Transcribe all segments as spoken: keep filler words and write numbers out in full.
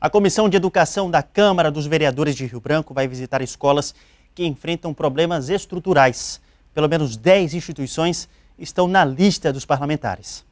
A Comissão de Educação da Câmara dos Vereadores de Rio Branco vai visitar escolas que enfrentam problemas estruturais. Pelo menos dez instituições estão na lista dos parlamentares.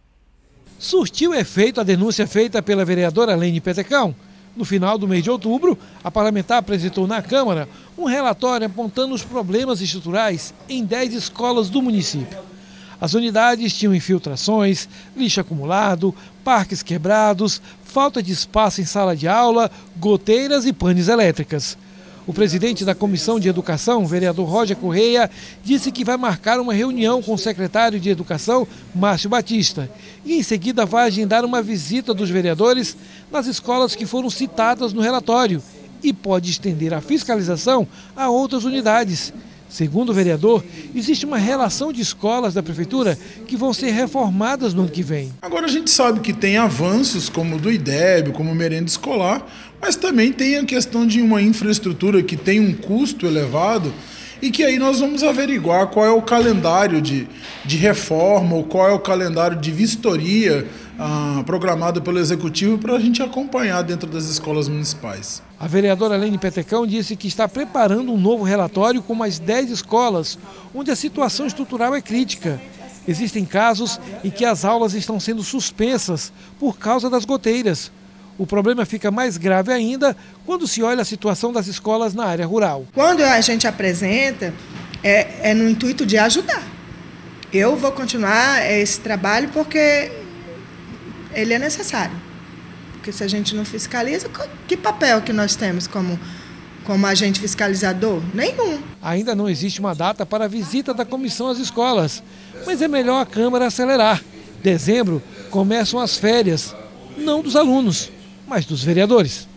Surtiu efeito a denúncia feita pela vereadora Lene Petecão. No final do mês de outubro, a parlamentar apresentou na Câmara um relatório apontando os problemas estruturais em dez escolas do município. As unidades tinham infiltrações, lixo acumulado, parques quebrados, falta de espaço em sala de aula, goteiras e panes elétricas. O presidente da Comissão de Educação, vereador Roger Correia, disse que vai marcar uma reunião com o secretário de Educação, Márcio Batista, e em seguida vai agendar uma visita dos vereadores nas escolas que foram citadas no relatório e pode estender a fiscalização a outras unidades. Segundo o vereador, existe uma relação de escolas da prefeitura que vão ser reformadas no ano que vem. Agora a gente sabe que tem avanços como o do I D E B, como merenda escolar, mas também tem a questão de uma infraestrutura que tem um custo elevado e que aí nós vamos averiguar qual é o calendário de, de reforma ou qual é o calendário de vistoria ah, programado pelo Executivo para a gente acompanhar dentro das escolas municipais. A vereadora Lene Petecão disse que está preparando um novo relatório com mais dez escolas, onde a situação estrutural é crítica. Existem casos em que as aulas estão sendo suspensas por causa das goteiras. O problema fica mais grave ainda quando se olha a situação das escolas na área rural. Quando a gente apresenta, é, é no intuito de ajudar. Eu vou continuar esse trabalho porque ele é necessário. Porque se a gente não fiscaliza, que papel que nós temos como, como agente fiscalizador? Nenhum. Ainda não existe uma data para a visita da comissão às escolas, mas é melhor a Câmara acelerar. Dezembro começam as férias, não dos alunos, mas dos vereadores.